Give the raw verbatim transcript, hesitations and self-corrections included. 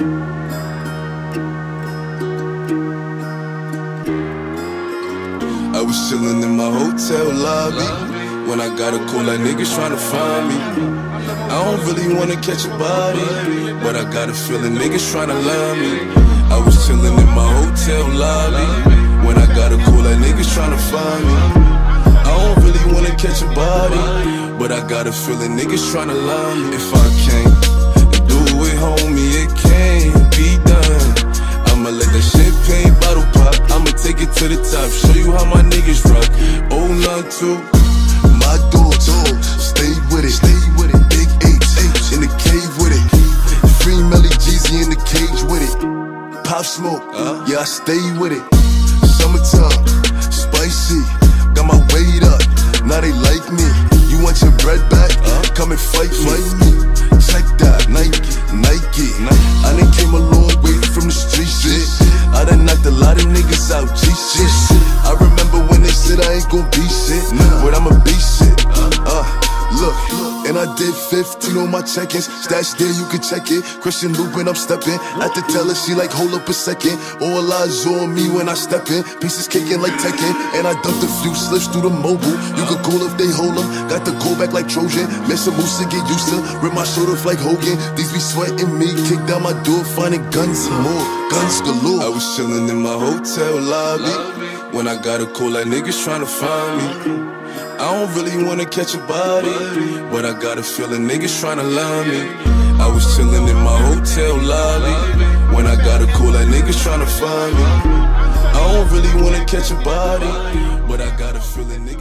I was chillin' in my hotel lobby when I got a call like niggas tryna find me. I don't really wanna catch a body, but I got a feeling niggas tryna line me. I was chillin' in my hotel lobby when I got a call like niggas tryna find me. I don't really wanna catch a body, but I got a feeling niggas tryna line me. If I can't do it, homie, it can't be done. I'ma let that champagne bottle pop, I'ma take it to the top, show you how my niggas rock. Oh nine two, my dogs, stay with it, stay with it. Big H, H in the cave with it. Free Melly Jeezy in the cage with it. Pop smoke, uh, yeah I stay with it. Summertime, spicy, got my weight up, now they like me. You want your bread back? Uh, come and fight, fight me. Check that, Nike, Nike. I done came a long way from the street shit. I done knocked a lot of niggas out, G shit. I remember when they said I ain't gon' be shit, but I'ma be shit. Uh, look, and I did fifteen on my check-ins. Stash there, you can check it. Christian Lupin, I'm stepping. At the teller, she like, hold up a second. All eyes on me when I step in. Pieces kicking like Tekken. And I dumped a few slips through the mobile. You could call if they hold them. Got the go back like Trojan. Miss a moose to get used to. Rip my shoulder like Hogan. These be sweating me. Kick down my door, finding guns and more. Guns galore. I was chilling in my hotel lobby when I got a call like niggas tryna find me. I don't really wanna catch a body, but I got a feeling niggas tryna line me. I was chillin' in my hotel lobby when I got a call like niggas tryna find me. I don't really wanna catch a body, but I got a feeling niggas